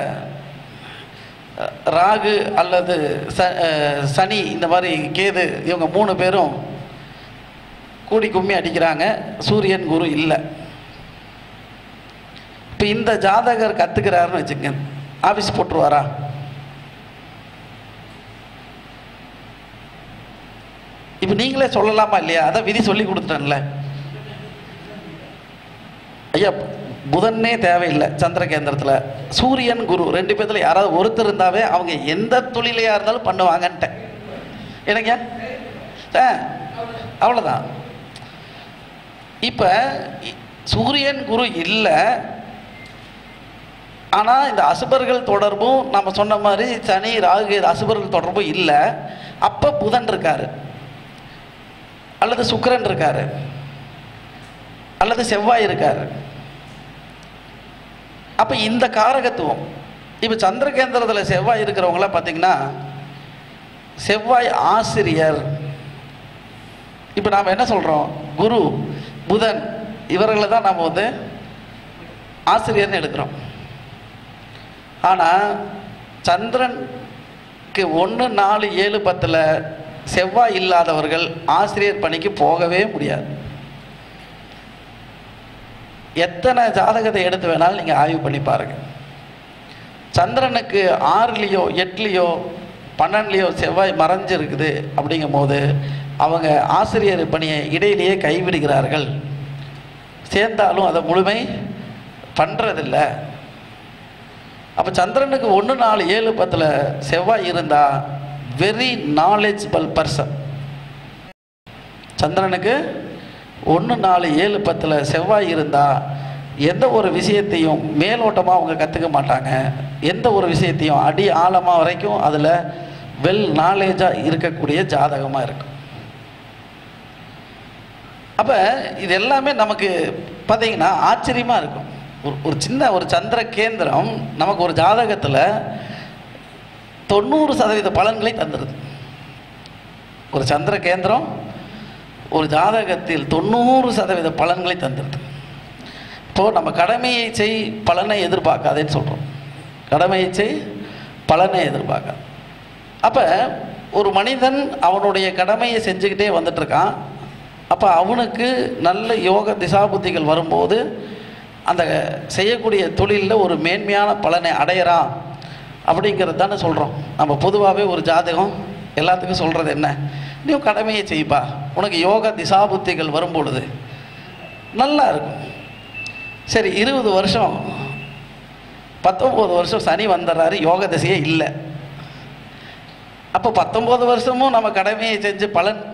ராகு அல்லது ச சனி இந்த மாதிரி கேது இவங்க மூணு பேரும் கூடி கும்மி அடிக்கிறாங்க. சூரியன் குரு இல்லை. இப்போ இந்த ஜாதகர் கற்றுக்கிறாருன்னு வச்சுக்கோங்க, ஆஃபீஸ் போட்டுருவாரா? இப்போ நீங்களே சொல்லலாமா இல்லையா? அதான் விதி சொல்லி கொடுத்துட்டேன்ல ஐயா. புதனே தேவையில்லை சந்திர கேந்திரத்தில். சூரியன் குரு ரெண்டு பேர்த்தில் யாராவது ஒருத்தர் இருந்தாவே அவங்க எந்த தொழிலையாக இருந்தாலும் பண்ணுவாங்கன்ட்டேன். என்னங்க ஆ அவ்வளோதான். இப்போ சூரியன் குரு இல்லை, ஆனால் இந்த அசுபர்கள் தொடர்பும் நம்ம சொன்ன மாதிரி சனி ராகு அசுபர்கள் தொடர்பும் இல்லை. அப்போ புதன் இருக்காரு அல்லது சுக்கிரன் இருக்காரு அல்லது செவ்வாய் இருக்காரு. அப்போ இந்த காரகத்துவம் இப்போ சந்திர கேந்திரத்தில் செவ்வாய் இருக்கிறவங்களாம் பார்த்தீங்கன்னா செவ்வாய் ஆசிரியர். இப்போ நாம் என்ன சொல்கிறோம்? குரு புதன் இவர்களை தான் நாம் வந்து ஆசிரியர்னு எடுக்கிறோம். ஆனால் சந்திரனுக்கு ஒன்று நாலு ஏழு பத்தில் செவ்வாய் இல்லாதவர்கள் ஆசிரியர் பணிக்கு போகவே முடியாது. எத்தனை ஜாதகத்தை எடுத்து வேணாலும் நீங்கள் ஆய்வு பண்ணி பாருங்கள். சந்திரனுக்கு ஆறுலேயோ எட்டுலேயோ பன்னெண்டுலேயோ செவ்வாய் மறைஞ்சிருக்குது. அப்படிங்கும் போது அவங்க ஆசிரியர் பணியை இடையிலேயே கைவிடுகிறார்கள். சேர்ந்தாலும் அதை முழுமை பண்ணுறதில்ல. அப்போ சந்திரனுக்கு ஒன்று நாலு ஏழு பத்தில் செவ்வாய் இருந்தால் வெரி நாலேஜபிள் பர்சன். சந்திரனுக்கு ஒன்று நாலு ஏழு பத்தில் செவ்வாய் இருந்தால் எந்த ஒரு விஷயத்தையும் மேலோட்டமாக அவங்க கற்றுக்க மாட்டாங்க. எந்த ஒரு விஷயத்தையும் அடி ஆழமாக வரைக்கும் அதில் வெல் நாலேஜாக இருக்கக்கூடிய ஜாதகமாக இருக்கும். அப்போ இது எல்லாமே நமக்கு பார்த்தீங்கன்னா ஆச்சரியமாக இருக்கும். ஒரு ஒரு சின்ன ஒரு சந்திர கேந்திரம் நமக்கு ஒரு ஜாதகத்தில் தொண்ணூறு சதவீத பலன்களை தந்துடுது. ஒரு சந்திர கேந்திரம் ஒரு ஜாதகத்தில் தொண்ணூறு சதவீத பலன்களை தந்துடுது. இப்போது நம்ம கடமையை செய் பலனை எதிர்பார்க்காதேன்னு சொல்கிறோம். கடமையை செய் பலனை எதிர்பார்க்காது. அப்போ ஒரு மனிதன் அவனுடைய கடமையை செஞ்சுக்கிட்டே வந்துட்டுருக்கான். அப்போ அவனுக்கு நல்ல யோக திசாபுத்திகள் வரும்போது அந்த செய்யக்கூடிய தொழிலில் ஒரு மேன்மையான பலனை அடையிறான் அப்படிங்கிறது தானே சொல்கிறோம். நம்ம பொதுவாகவே ஒரு ஜாதகம் எல்லாத்துக்கும் சொல்கிறது என்ன? நீ கடமையை செய்ப்பா, உனக்கு யோக திசாபுத்திகள் வரும்பொழுது நல்லா இருக்கும். சரி, இருபது வருஷம் பத்தொம்போது வருஷம் சனி வந்துடுறாரு, யோக திசையே இல்லை. அப்போ பத்தொம்போது வருஷமும் நம்ம கடமையை செஞ்சு பலன்.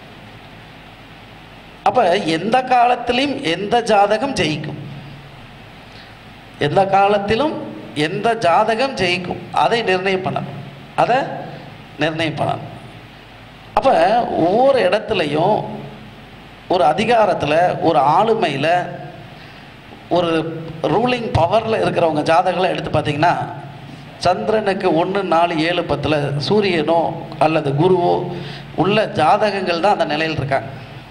அப்போ எந்த காலத்திலும் எந்த ஜாதகம் ஜெயிக்கும், எந்த காலத்திலும் எந்த ஜாதகம் ஜெயிக்கும் அதை நிர்ணயம் பண்ணணும். அதை நிர்ணயம் பண்ணணும். அப்போ ஒவ்வொரு இடத்துலையும் ஒரு அதிகாரத்தில் ஒரு ஆளுமையில் ஒரு ரூலிங் பவரில் இருக்கிறவங்க ஜாதகங்களை எடுத்து பார்த்திங்கன்னா சந்திரனுக்கு ஒன்று நாலு ஏழு பத்தில் சூரியனோ அல்லது குருவோ உள்ள ஜாதகங்கள் தான் அந்த நிலையில் இருக்காங்க.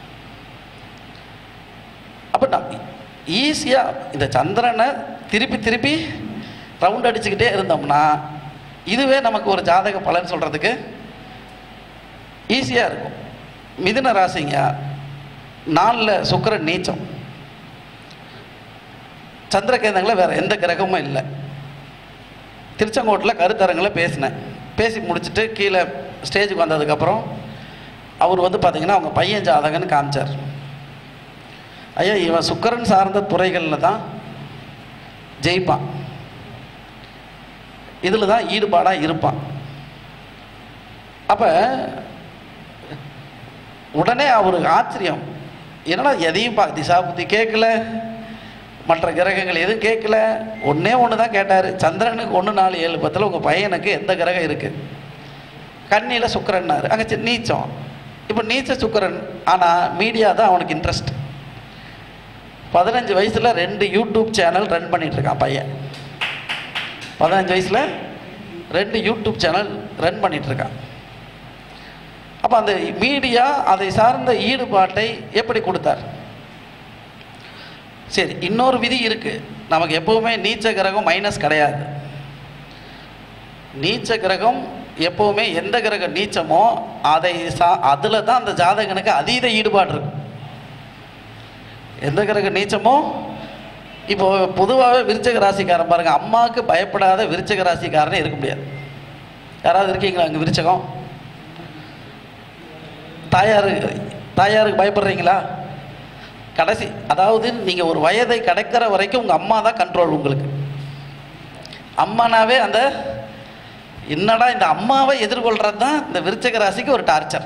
அப்போ நம் ஈஸியாக இந்த சந்திரனை திருப்பி திருப்பி ரவுண்ட் அடிச்சுக்கிட்டே இருந்தோம்னா இதுவே நமக்கு ஒரு ஜாதக பலன் சொல்கிறதுக்கு ஈஸியாக இருக்கும். மிதுன ராசிங்க, நாலில் சுக்கிரன் நீச்சம், சந்திரகேந்திரங்களில் வேறு எந்த கிரகமும் இல்லை. திருச்செங்கோட்டில் கருத்தரங்கில் பேசினேன். பேசி முடிச்சுட்டு கீழே ஸ்டேஜுக்கு வந்ததுக்கப்புறம் அவர் வந்து பார்த்திங்கன்னா அவங்க பையன் ஜாதகன்னு காமிச்சார். ஐயா, இவன் சுக்கிரன் சார்ந்த துறைகளில் தான் ஜெயிப்பான், இதில் தான் ஈடுபாடாக இருப்பான். அப்போ உடனே அவருக்கு ஆச்சரியம், என்னன்னா எதையும் பா திசாபுத்தி கேட்கல, மற்ற கிரகங்கள் எதுவும் கேட்கல. ஒன்றே ஒன்று தான் கேட்டார், சந்திரனுக்கு ஒன்று நாலு ஏழு பத்தில் உங்கள் பையனுக்கு எந்த கிரகம் இருக்குது? கண்ணியில் சுக்கிரன்னாரு. அங்கே நீச்சம். இப்போ நீச்ச சுக்கரன், ஆனால் மீடியா தான் அவனுக்கு இன்ட்ரெஸ்ட். பதினஞ்சு வயசில் ரெண்டு யூடியூப் சேனல் ரன் பண்ணிகிட்ருக்கான் பையன். பதினஞ்சு வயசில் ரெண்டு யூடியூப் சேனல் ரன் பண்ணிகிட்ருக்கான். அப்போ அந்த மீடியா அதை சார்ந்த ஈடுபாட்டை எப்படி கொடுத்தார்? சரி, இன்னொரு விதி இருக்குது. நமக்கு எப்போவுமே நீச்ச கிரகம் மைனஸ் கிடையாது. நீச்ச கிரகம் எப்போவுமே எந்த கிரகம் நீச்சமோ அதை சா அதில் தான் அந்த ஜாதகனுக்கு அதீத ஈடுபாடு இருக்கும். எந்த கிரகம் நீச்சமோ, இப்போ பொதுவாகவே விருச்சிக ராசிக்காரன் பாருங்கள், அம்மாவுக்கு பயப்படாத விருச்சிக ராசிக்காரனே இருக்க முடியாது. யாராவது இருக்கீங்களா அங்கே விருச்சகம்? தாயாரு தாயாருக்கு பயப்படுறீங்களா? கடைசி, அதாவது நீங்கள் ஒரு வயதை கடக்கிற வரைக்கும் உங்கள் அம்மா தான் கண்ட்ரோல் உங்களுக்கு. அம்மானாவே அந்த என்னடா இந்த அம்மாவை எதிர்கொள்கிறது தான் இந்த விருச்சிக ராசிக்கு ஒரு டார்ச்சர்.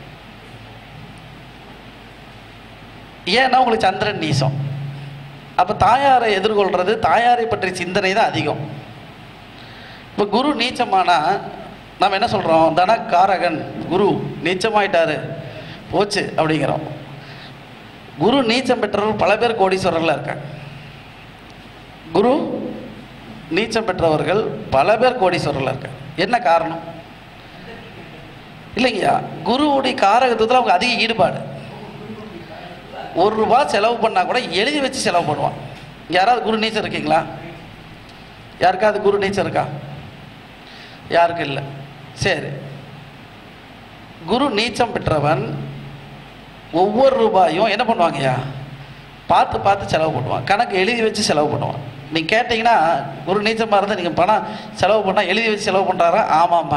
ஏன்னா உங்களுக்கு சந்திரன் நீசம். அப்போ தாயாரை எதிர்கொள்கிறது, தாயாரை பற்றிய சிந்தனை தான் அதிகம். இப்போ குரு நீச்சமானா நம்ம என்ன சொல்கிறோம்? தனக்காரகன் குரு நீச்சமாயிட்டாரு போச்சு அப்படிங்கிறோம். குரு நீச்சம் பெற்றவர்கள் பல பேர் கோடீஸ்வரர்களாக இருக்காங்க. குரு நீச்சம் பெற்றவர்கள் பல பேர் கோடீஸ்வரர்களாக இருக்காங்க. என்ன காரணம்? இல்லைங்கய்யா, குருவுடைய காரகத்துவத்தில் அவங்க அதிக ஈடுபாடு. ஒரு ரூபா செலவு பண்ணால் கூட எழுதி வச்சு செலவு பண்ணுவான். யாராவது குரு நீச்சம் இருக்கீங்களா? யாருக்காவது குரு நீச்சம் இருக்கா? யாருக்கும் இல்லை. சரி, குரு நீச்சம் பெற்றவன் ஒவ்வொரு ரூபாயும் என்ன பண்ணுவாங்கய்யா? பார்த்து பார்த்து செலவு பண்ணுவான். கணக்கு எழுதி வச்சு செலவு பண்ணுவான். நீங்கள் கேட்டிங்கன்னா குரு நீச்சமாக இருந்தால் நீங்கள் பணம் செலவு பண்ணால் எழுதி வச்சு செலவு பண்ணுறாரா? ஆமாம்மா.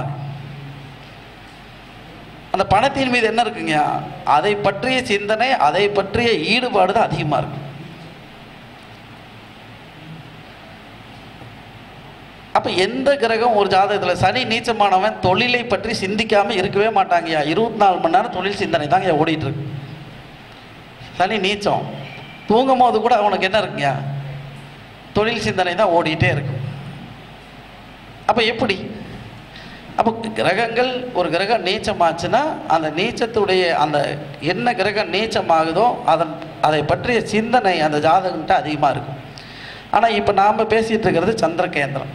அந்த பணத்தின் மீது என்ன இருக்குங்க? அதை பற்றிய சிந்தனை, அதை பற்றிய ஈடுபாடு தான் அதிகமாக இருக்கும். அப்போ எந்த கிரகம் ஒரு ஜாதகத்தில் சனி நீச்சமானவன் தொழிலை பற்றி சிந்திக்காமல் இருக்கவே மாட்டாங்கய்யா. இருபத்தி நாலு மணி நேரம் தொழில் சிந்தனை தாங்க ஐயா ஓடிட்டு இருக்கு. சனி நீச்சம் தூங்கும் போது கூட அவனுக்கு என்ன இருக்குங்க? தொழில் சிந்தனை தான் ஓடிட்டே இருக்கும். அப்போ எப்படி? அப்போ கிரகங்கள் ஒரு கிரகம் நீச்சமாச்சுன்னா அந்த நீச்சத்துடைய அந்த என்ன கிரகம் நீச்சமாகுதோ அதன் அதை பற்றிய சிந்தனை அந்த ஜாதகம்கிட்ட அதிகமாக இருக்கும். ஆனால் இப்போ நாம் பேசிகிட்டு இருக்கிறது சந்திர கேந்திரம்.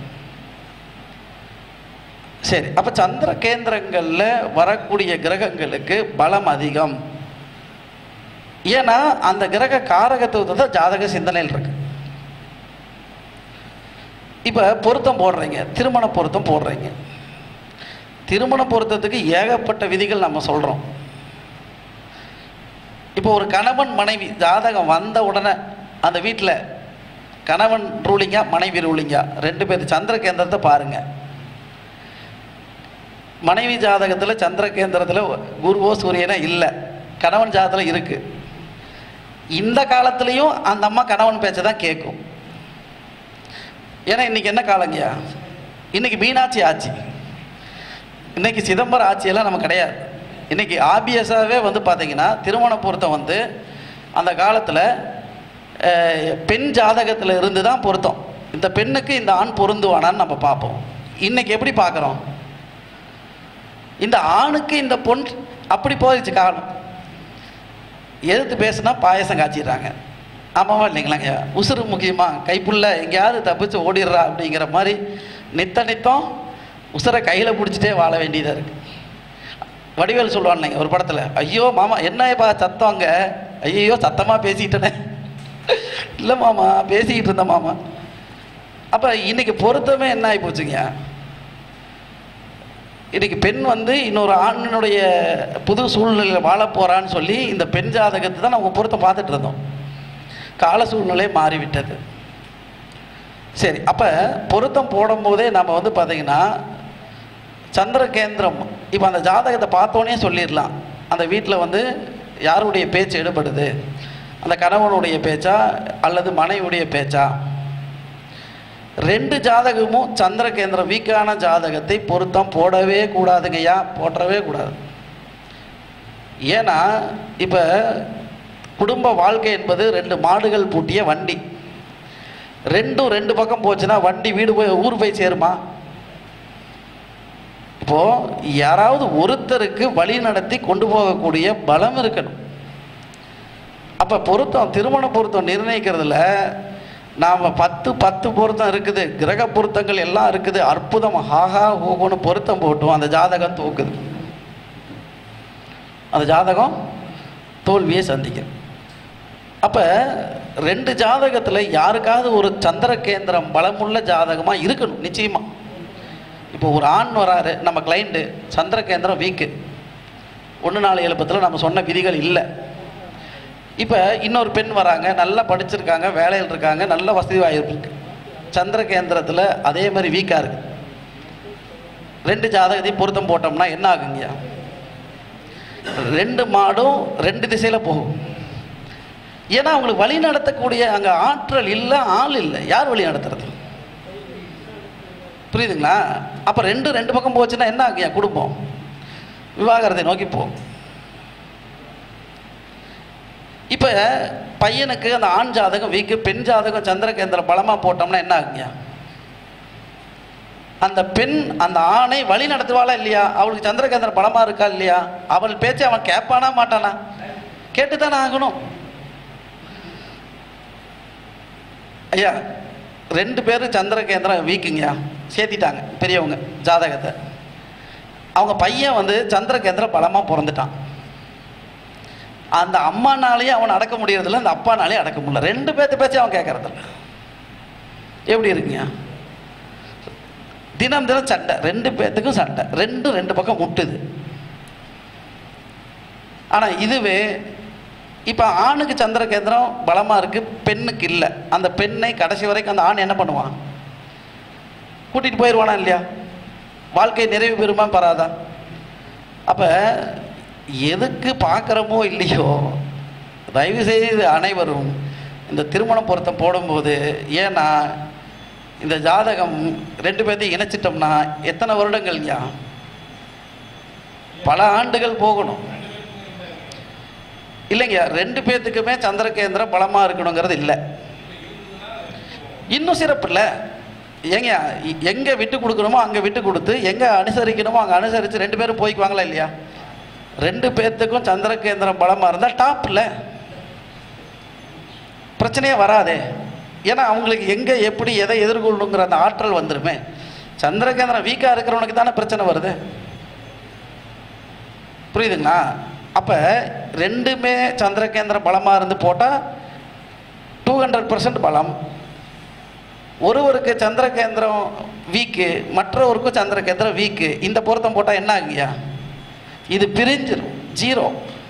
சரி, அப்போ சந்திர கேந்திரங்களில் வரக்கூடிய கிரகங்களுக்கு பலம் அதிகம். ஏன்னா அந்த கிரக காரகத்துவத்தை தான் ஜாதக சிந்தனையில் இருக்கு. இப்போ பொருத்தம் போடுறீங்க, திருமண பொருத்தம் போடுறீங்க. திருமண பொருத்தத்துக்கு ஏகப்பட்ட விதிகள் நம்ம சொல்கிறோம். இப்போ ஒரு கணவன் மனைவி ஜாதகம் வந்த உடனே அந்த வீட்டில் கணவன் ரூலிங்கா மனைவி ரூலிங்கா ரெண்டு பேர் சந்திர கேந்திரத்தை பாருங்கள். மனைவி ஜாதகத்தில் சந்திர கேந்திரத்தில் குருவோ சூரியனோ இல்லை, கணவன் ஜாதகத்தில் இருக்குது. இந்த காலத்துலேயும் அந்த அம்மா கணவன் பேச்சை தான் கேட்கும். ஏன்னா இன்றைக்கி என்ன காலங்கய்யா? இன்றைக்கி மீனாட்சி ஆட்சி, இன்றைக்கி சிதம்பரம் ஆட்சியெல்லாம் நம்ம கிடையாது. இன்றைக்கி ஆபியஸாகவே வந்து பார்த்திங்கன்னா திருமண பொருத்தம் வந்து அந்த காலத்தில் பெண் ஜாதகத்தில் இருந்து தான் பொருத்தம். இந்த பெண்ணுக்கு இந்த ஆண் பொருந்துவானான்னு நம்ம பார்ப்போம். இன்றைக்கி எப்படி பார்க்குறோம்? இந்த ஆணுக்கு இந்த பொன் அப்படி போயிடுச்சு காலம். எதிர்த்து பேசுனா பாயசம் காய்ச்சிடுறாங்க. ஆமாவா இல்லைங்களாங்க? உசுறு முக்கியமாக கைப்புள்ள எங்கேயாவது தப்பிச்சு ஓடிடுறா அப்படிங்கிற மாதிரி நித்த நித்தம் உசுரை கையில் பிடிச்சிட்டே வாழ வேண்டியதாக இருக்குது. வடிவேல் சொல்லுவான் இல்லைங்க ஒரு படத்தில், ஐயோ மாமா என்னப்பா சத்தம் அங்கே, ஐயோ சத்தமாக பேசிக்கிட்டேனே. இல்லை மாமா பேசிக்கிட்டு இருந்தேன் மாமா. அப்போ இன்றைக்கி பொருத்தமே என்ன ஆகி போச்சுங்க? இன்றைக்கி பெண் வந்து இன்னொரு ஆணினுடைய புது சூழ்நிலையில் வாழ போகிறான்னு சொல்லி இந்த பெண் ஜாதகத்தை தான் நம்ம பொருத்தம் பார்த்துட்டு இருந்தோம். கால சூழ்நிலை மாறிவிட்டது. சரி, அப்போ பொருத்தம் போடும்போதே நம்ம வந்து பார்த்திங்கன்னா சந்திர கேந்திரம் இப்போ அந்த ஜாதகத்தை பார்த்தோன்னே சொல்லிடலாம் அந்த வீட்டில் வந்து யாருடைய பேச்சு எடுபடுது, அந்த கணவனுடைய பேச்சா அல்லது மனைவியுடைய பேச்சா. ரெண்டு ஜாதகமும் சந்திர கேந்திரம் வீக்கான ஜாதகத்தை பொருத்தம் போடவே கூடாதுங்கய்யா, போடவே கூடாது. ஏன்னா இப்போ குடும்ப வாழ்க்கை என்பது ரெண்டு மாடுகள் பூட்டிய வண்டி. ரெண்டும் ரெண்டு பக்கம் போச்சுன்னா வண்டி வீடு போய் ஊர் போய் சேருமா? இப்போது யாராவது ஒருத்தருக்கு வழி நடத்தி கொண்டு போகக்கூடிய பலம் இருக்கணும். அப்போ பொருத்தம், திருமண பொருத்தம் நிர்ணயிக்கிறதுல நாம் பத்து பத்து பொருத்தம் இருக்குது, கிரக பொருத்தங்கள் எல்லாம் இருக்குது, அற்புதம் ஹாஹா ஹோகோன்னு பொருத்தம் போட்டும் அந்த ஜாதகம் தூக்குது, அந்த ஜாதகம் தோல்வியை சந்திக்குது. அப்போ ரெண்டு ஜாதகத்தில் யாருக்காவது ஒரு சந்திர கேந்திரம் பலமுள்ள ஜாதகமாக இருக்கணும் நிச்சயமாக. இப்போ ஒரு ஆண் வராரு நம்ம கிளைண்ட்டு, சந்திர கேந்திரம் வீக்கு, ஒன்று நாலு எழுபத்தில் நம்ம சொன்ன விதிகள் இல்லை. இப்போ இன்னொரு பெண் வராங்க, நல்லா படிச்சிருக்காங்க, வேலையில் இருக்காங்க, நல்ல வசதி வாய்ப்பு இருக்குது, சந்திர கேந்திரத்தில் அதே மாதிரி வீக்காக இருக்குது. ரெண்டு ஜாதகத்தையும் பொருத்தம் போட்டோம்னா என்ன ஆகுங்கய்யா? ரெண்டு மாடும் ரெண்டு திசையில் போகும். ஏன்னா அவங்களுக்கு வழி நடத்தக்கூடிய அங்கே ஆற்றல் இல்லை, ஆள் இல்லை. யார் வழி நடத்துறது? புரியுதுங்களா? அப்போ ரெண்டு ரெண்டு பக்கம் போச்சுன்னா என்ன ஆகுயா? குடும்பம் விவாகரத்தை நோக்கி போகும். இப்போ பையனுக்கு அந்த ஆண் ஜாதகம் வீக்கு, பெண் ஜாதகம் சந்திர கேந்திரம் பலமாக போட்டோம்னா என்ன ஆகுங்க? அந்த பெண் அந்த ஆணை வழி நடத்துவாளா இல்லையா? அவளுக்கு சந்திர கேந்திரம் பலமாக இருக்கா இல்லையா? அவள் பேச்சு அவன் கேட்பானா மாட்டானா? கேட்டுத்தானே ஆகணும். ஐயா ரெண்டு பேரும் சந்திர கேந்திரம் வீக்குங்கய்யா, சேர்த்திட்டாங்க பெரியவங்க ஜாதகத்தை. அவங்க பையன் வந்து சந்திர கேந்திரம் பலமாக பிறந்துட்டான். அந்த அம்மானாலேயே அவன் அடக்க முடியறதில்ல, அந்த அப்பானாலேயே அடக்க முடியல. ரெண்டு பேர்த்து பேச்சு அவன் கேட்கறதில்ல. எப்படி இருக்குங்க? தினம் தினம் சண்டை, ரெண்டு பேர்த்துக்கும் சண்டை, ரெண்டு ரெண்டு பக்கம் முட்டுது. ஆனால் இதுவே இப்போ ஆணுக்கு சந்திர கேந்திரம் பலமாக இருக்குது, பெண்ணுக்கு இல்லை. அந்த பெண்ணை கடைசி வரைக்கும் அந்த ஆண் என்ன பண்ணுவான்? கூட்டிகிட்டு போயிடுவானா இல்லையா? வாழ்க்கை நிறைவு பெறுமா பராதா? அப்போ எதுக்கு பார்க்குறமோ இல்லையோ, தயவு செய்து அனைவரும் இந்த திருமண பொருத்தம் போடும்போது, ஏன்னா இந்த ஜாதகம் ரெண்டு பேர்த்தையும் இணைச்சிட்டோம்னா எத்தனை வருடங்கள்யா? பல ஆண்டுகள் போகணும் இல்லைங்க. ரெண்டு பேர்த்துக்குமே சந்திர கேந்திரம் பலமாக இருக்கணுங்கிறது இல்லை. இன்னும் சிறப்பு இல்லை ஏங்க, எங்கே விட்டு கொடுக்கணுமோ அங்கே விட்டு கொடுத்து, எங்கே அனுசரிக்கணுமோ அங்கே அனுசரித்து ரெண்டு பேரும் போய்க்குவாங்களா இல்லையா? ரெண்டு பேர்த்துக்கும் சந்திர கேந்திரம் பலமாக இருந்தால் டாப்பில் பிரச்சனையே வராதே. ஏன்னா அவங்களுக்கு எங்கே எப்படி எதை எதிர்கொள்ளணுங்கிற அந்த ஆற்றல் வந்துருமே. சந்திர கேந்திரம் வீக்காக இருக்கிறவனுக்கு தானே பிரச்சனை வருது. புரியுதுங்களா? அப்போ ரெண்டுமே சந்திர கேந்திரம் பலமாக இருந்து போட்டால் டூ ஹண்ட்ரட் பர்சன்ட் பலம். ஒருவருக்கு சந்திர கேந்திரம் வீக்கு, மற்றவருக்கும் சந்திர கேந்திரம் வீக்கு. இந்த பொருத்தம் போட்டால் என்ன ஆகுங்கய்யா? இது பிரிஞ்சிடும், ஜீரோ.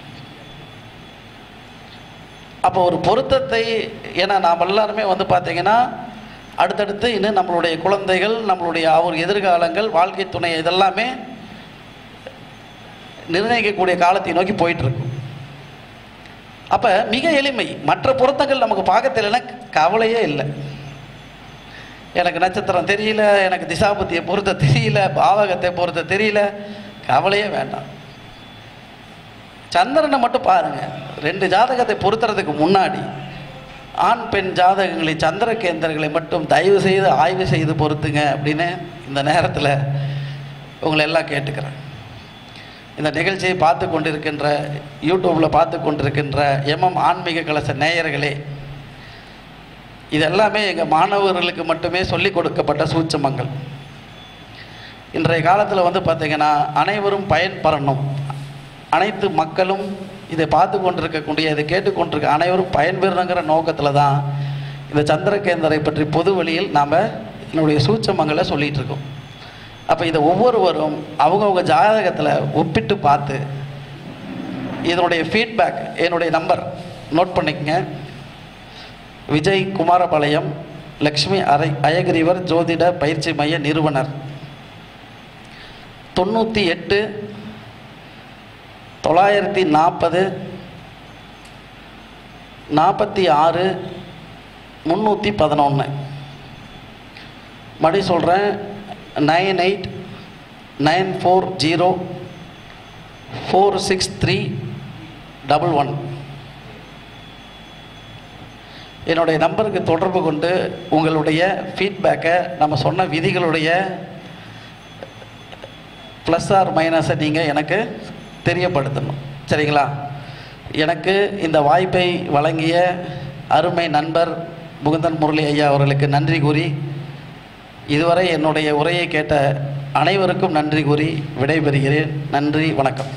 அப்போ ஒரு பொருத்தத்தை, ஏன்னா நாம் எல்லாருமே வந்து பார்த்திங்கன்னா அடுத்தடுத்து இன்னும் நம்மளுடைய குழந்தைகள், நம்மளுடைய அவர் எதிர்காலங்கள், வாழ்க்கை துணை, இதெல்லாமே நிர்ணயிக்கக்கூடிய காலத்தை நோக்கி போயிட்டுருக்கும். அப்போ மிக எளிமை. மற்ற பொருத்தங்கள் நமக்கு பார்க்க தெரியலன்னா கவலையே இல்லை. எனக்கு நட்சத்திரம் தெரியல, எனக்கு திசாபுத்தியை பொருத்த தெரியல, பாவகத்தை பொருத்த தெரியல, கவலையே வேண்டாம். சந்திரனை மட்டும் பாருங்கள். ரெண்டு ஜாதகத்தை பொருத்துறதுக்கு முன்னாடி ஆண் பெண் ஜாதகங்களை, சந்திர கேந்திரங்களை மட்டும் தயவு செய்து ஆய்வு செய்து பொருத்துங்க அப்படின்னு இந்த நேரத்தில் உங்களை எல்லாம் கேட்டுக்கிறேன். இந்த நிகழ்ச்சியை பார்த்து கொண்டிருக்கின்ற, யூடியூப்பில் பார்த்து கொண்டிருக்கின்ற எம்எம் ஆன்மீக கலச நேயர்களே, இதெல்லாமே எங்கள் மாணவர்களுக்கு மட்டுமே சொல்லிக் கொடுக்கப்பட்ட சூட்சமங்கள். இன்றைய காலத்தில் வந்து பார்த்திங்கன்னா அனைவரும் பயன்பெறணும், அனைத்து மக்களும் இதை பார்த்து கொண்டிருக்கக்கூடிய, இதை கேட்டுக்கொண்டிருக்க அனைவரும் பயன்பெறணுங்கிற நோக்கத்தில் தான் இந்த சந்திர கேந்திரை பற்றி பொது வழியில் நாம் என்னுடைய சூட்சமங்களை சொல்லிகிட்டு இருக்கோம். அப்போ இதை ஒவ்வொருவரும் அவங்கவுங்க ஜாதகத்தில் ஒப்பிட்டு பார்த்து இதனுடைய ஃபீட்பேக், என்னுடைய நம்பர் நோட் பண்ணிக்கங்க. விஜய் குமாரபாளையம், லக்ஷ்மி அரை அயகிரிவர் ஜோதிட பயிற்சி மைய நிறுவனர். தொண்ணூற்றி எட்டு தொள்ளாயிரத்தி நாற்பது நாற்பத்தி ஆறு முந்நூற்றி பதினொன்று. மறுபடி சொல்கிறேன், nine eight nine four zero four six three double one. என்னுடைய நம்பருக்கு தொடர்பு கொண்டு உங்களுடைய ஃபீட்பேக்கை, நம்ம சொன்ன விதிகளுடைய ப்ளஸ் ஆர் மைனஸை நீங்கள் எனக்கு தெரியப்படுத்தணும். சரிங்களா? எனக்கு இந்த வாய்ப்பை வழங்கிய அருமை நண்பர் முகுந்தன் முரளி ஐயா அவர்களுக்கு நன்றி கூறி, இதுவரை என்னுடைய உரையை கேட்ட அனைவருக்கும் நன்றி கூறி விடைபெறுகிறேன். நன்றி, வணக்கம்.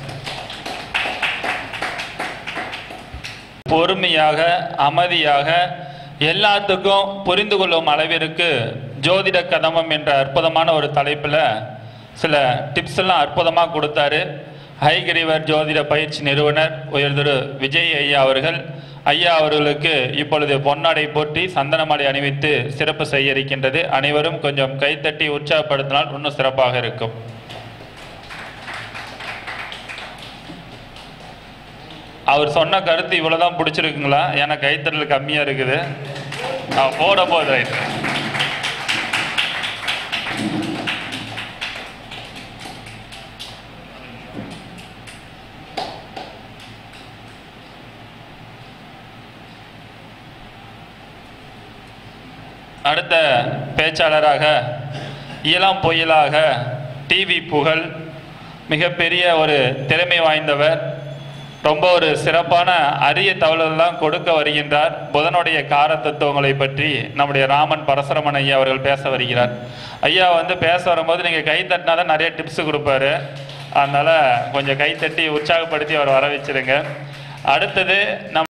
பொறுமையாக அமைதியாக எல்லாத்துக்கும் புரிந்து கொள்ளும் அளவிற்கு ஜோதிட கதமம் என்ற அற்புதமான ஒரு தலைப்பில் சில டிப்ஸ் எல்லாம் அற்புதமாக கொடுத்தாரு. ஹைகிரிவர் ஜோதிட பயிற்சி நிறுவனர் உயர் திரு விஜய் ஐயா அவர்கள் ஐயா அவர்களுக்கு இப்பொழுது பொன்னாடை போட்டி சந்தனமாலை அணிவித்து சிறப்பு செய்ய இருக்கின்றது. அனைவரும் கொஞ்சம் கைத்தட்டி உற்சாகப்படுத்தினால் இன்னும் சிறப்பாக இருக்கும். அவர் சொன்ன கருத்து இவ்வளவுதான் பிடிச்சிருக்குங்களா? ஏன்னா கைத்தட்டல் கம்மியா இருக்குது. நான் போட போது அடுத்த பேச்சாளராக இளம் புயலாக டிவி புகழ் மிகப்பெரிய ஒரு திறமை வாய்ந்தவர், ரொம்ப ஒரு சிறப்பான அரிய தகவல்கள்லாம் கொடுக்க வருகின்றார். புதனுடைய கார தத்துவங்களை பற்றி நம்முடைய ராமன் பரசுரமன் ஐயா அவர்கள் பேச வருகிறார். ஐயா வந்து பேச வரும்போது நீங்கள் கை தட்டினா தான் நிறைய டிப்ஸ் கொடுப்பாரு. அதனால் கொஞ்சம் கைத்தட்டி உற்சாகப்படுத்தி அவர் வர வச்சிருங்க. அடுத்தது நம்